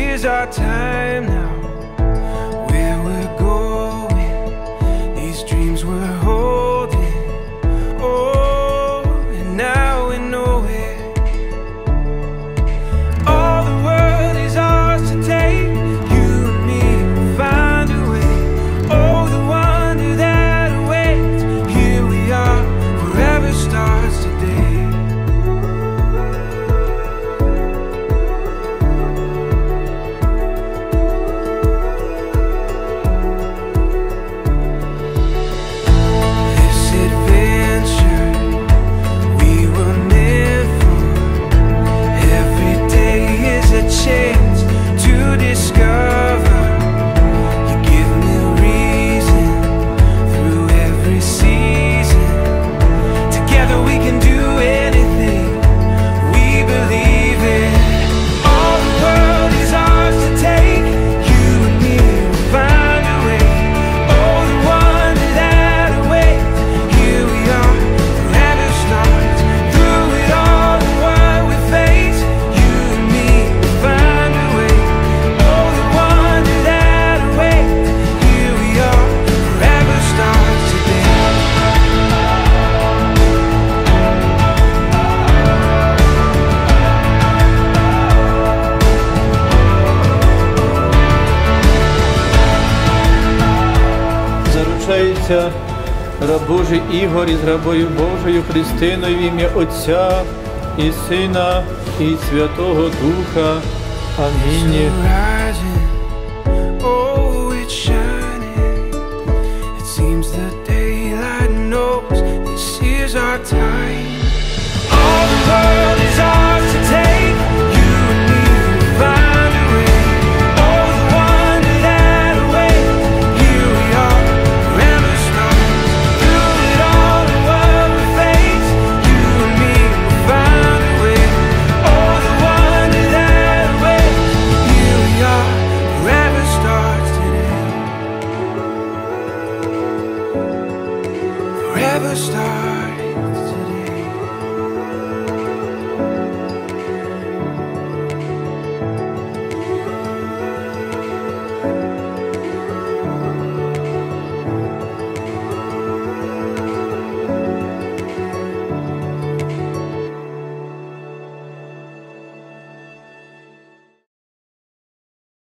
is our time now. Where we're going, these dreams we're holding. Oh, and now we know it. All the world is ours to take. You and me will find a way. Oh, the wonder that awaits. Here we are, forever starts today. Раб Божий Ігор із рабою Божою Христиною в ім'я Отця і Сина і Святого Духа. Амінь. Oh, it's shining. It seems the daylight knows this is our time. All the world